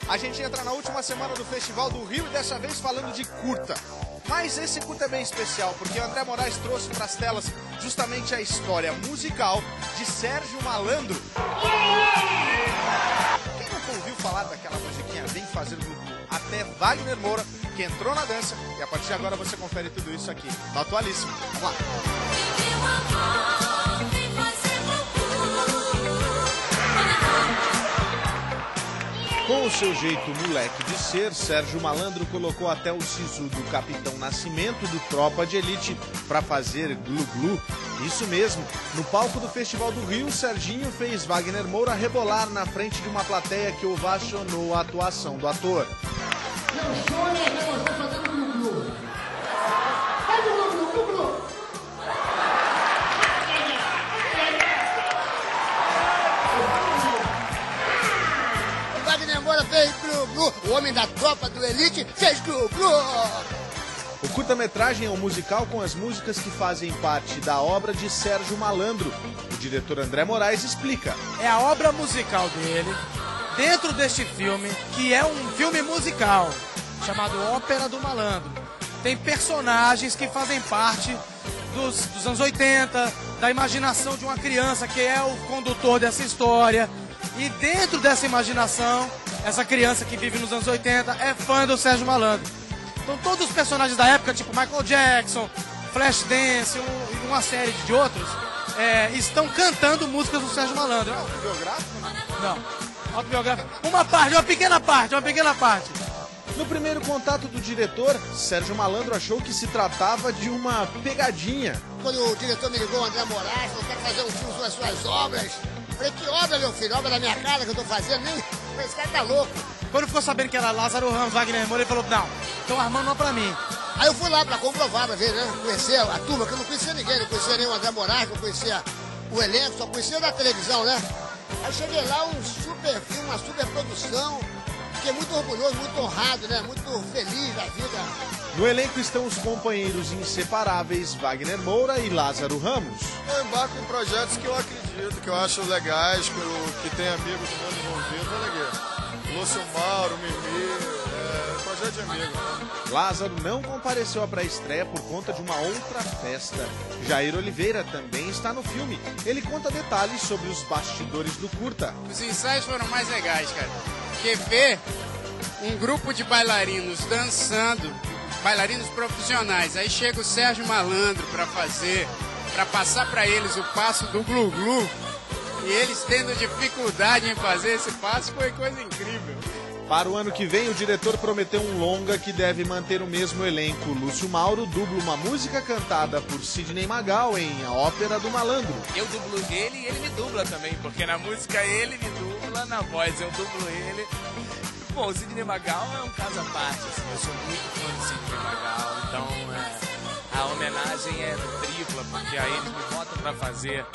A gente entra na última semana do Festival do Rio e dessa vez falando de curta. Mas esse curta é bem especial, porque o André Moraes trouxe para as telas justamente a história musical de Sérgio Malandro. Quem nunca ouviu falar daquela musiquinha Vem Fazer Glu-Glu? Até Wagner Moura, que entrou na dança, e a partir de agora você confere tudo isso aqui no Atualíssimo. Vamos lá! Com o seu jeito moleque de ser, Sérgio Malandro colocou até o sisu do Capitão Nascimento do Tropa de Elite para fazer glu-glu. Isso mesmo, no palco do Festival do Rio, Serginho fez Wagner Moura rebolar na frente de uma plateia que ovacionou a atuação do ator. Meu sonho é ver você fazendo glu-glu. Faz o glu-glu, glu-glu. Wagner Moura fez glu-glu. O homem da Tropa do Elite fez glu-glu. O curta-metragem é um musical com as músicas que fazem parte da obra de Sérgio Malandro. O diretor André Moraes explica. É a obra musical dele, dentro deste filme, que é um filme musical, chamado Ópera do Malandro. Tem personagens que fazem parte dos anos 80, da imaginação de uma criança que é o condutor dessa história. E dentro dessa imaginação, essa criança que vive nos anos 80 é fã do Sérgio Malandro. Então todos os personagens da época, tipo Michael Jackson, Flashdance e uma série de outros, estão cantando músicas do Sérgio Malandro. Autobiográfico? Não. Autobiográfico. Uma pequena parte. No primeiro contato do diretor, Sérgio Malandro achou que se tratava de uma pegadinha. Quando o diretor me ligou, o André Moraes, falou que quer fazer um filme sobre as suas obras. Falei, que obra, meu filho? Obra da minha casa que eu tô fazendo? Nem... Esse cara tá louco. Quando ficou sabendo que era Lázaro Ramos, Wagner Moura, ele falou, não, estão armando uma pra mim. Aí eu fui lá pra comprovar, pra ver, né? Conhecer a turma, que eu não conhecia ninguém. Não conhecia nem o André Moraes, não conhecia o elenco, só conhecia da televisão, né? Aí cheguei lá, um super filme, uma super produção. Fiquei muito orgulhoso, muito honrado, né? Muito feliz da vida. No elenco estão os companheiros inseparáveis Wagner Moura e Lázaro Ramos. Eu embarco em projetos que eu acredito, que eu acho legais, que tem amigos meus envolvidos, olha aqui. Lúcio Mauro, Mimi, projeto de amigo. Lázaro não compareceu à pré-estreia por conta de uma outra festa. Jair Oliveira também está no filme. Ele conta detalhes sobre os bastidores do curta. Os ensaios foram mais legais, cara. Porque ver um grupo de bailarinos dançando, bailarinos profissionais, aí chega o Sérgio Malandro para passar para eles o passo do glu-glu, e eles tendo dificuldade em fazer esse passo, foi coisa incrível. Para o ano que vem, o diretor prometeu um longa que deve manter o mesmo elenco. Lúcio Mauro dubla uma música cantada por Sidney Magal em A Ópera do Malandro. Eu dublo ele e ele me dubla também, porque na música ele me dubla, na voz eu dublo ele. Bom, o Sidney Magal é um caso à parte, assim, eu sou muito fã do Sidney Magal, então a homenagem é tripla, porque aí eles me botam pra fazer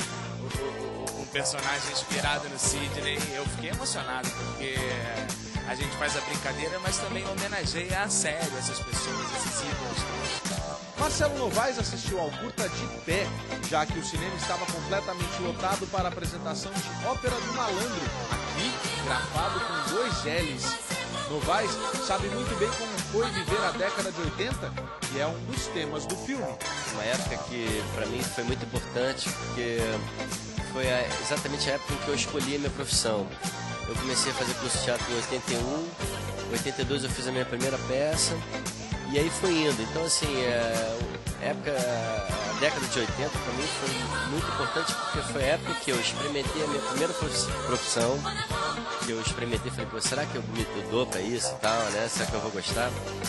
um personagem inspirado no Sidney. Eu fiquei emocionado, porque a gente faz a brincadeira, mas também homenageia a sério essas pessoas, esses ídolos. Marcelo Novaes assistiu ao curta de pé, já que o cinema estava completamente lotado para a apresentação de Ópera do Malandro, aqui gravado com 2 L's. Novaes sabe muito bem como foi viver a década de 80 e é um dos temas do filme. Uma época que para mim foi muito importante, porque foi exatamente a época em que eu escolhi a minha profissão. Eu comecei a fazer curso de teatro em 81, em 82 eu fiz a minha primeira peça e aí foi indo. Então assim, a década de 80 para mim foi muito importante, porque foi a época que eu experimentei a minha primeira profissão, que eu experimentei, falei, pô, será que eu me dou para isso e tal, né? Será que eu vou gostar?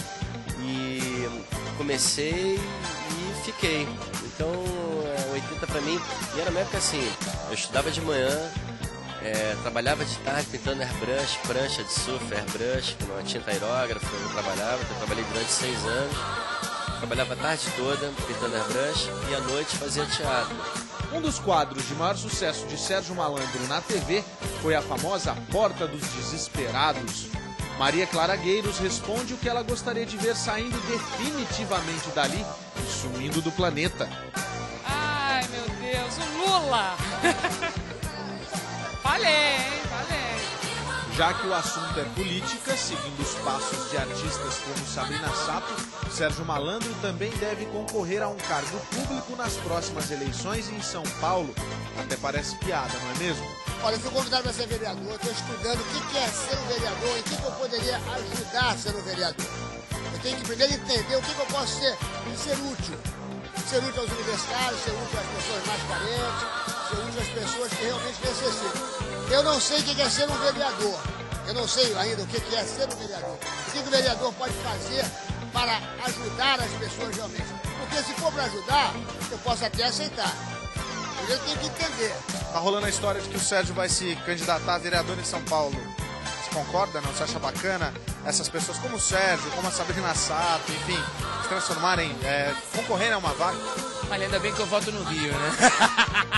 E comecei e fiquei. Então 80 para mim, e era uma época assim, eu estudava de manhã, trabalhava de tarde pintando airbrush, prancha de surf, airbrush, com uma tinta aerógrafa, eu trabalhei durante 6 anos, trabalhava a tarde toda pintando airbrush e à noite fazia teatro. Um dos quadros de maior sucesso de Sérgio Malandro na TV foi a famosa Porta dos Desesperados. Maria Clara Gueiros responde o que ela gostaria de ver saindo definitivamente dali e sumindo do planeta. Ai, meu Deus, o Lula! Falei, hein? Falei. Já que o assunto é política, seguindo os passos de artistas como Sabrina Sato, Sérgio Malandro também deve concorrer a um cargo público nas próximas eleições em São Paulo. Até parece piada, não é mesmo? Olha, eu fui convidado para ser vereador, estou estudando o que é ser um vereador, em que eu poderia ajudar a ser um vereador. Eu tenho que primeiro entender o que eu posso ser útil. Ser útil aos universitários, ser útil às pessoas mais carentes, ser útil às pessoas que realmente necessitam. Eu não sei o que é ser um vereador. Eu não sei ainda o que é ser um vereador. O que o vereador pode fazer para ajudar as pessoas realmente. Porque se for para ajudar, eu posso até aceitar. Eu tenho que entender. Tá rolando a história de que o Sérgio vai se candidatar a vereador em São Paulo. Você concorda, não? Você acha bacana essas pessoas como o Sérgio, como a Sabrina Sato, enfim, se transformarem, concorrerem a uma vaga? Olha, ainda bem que eu voto no Rio, né?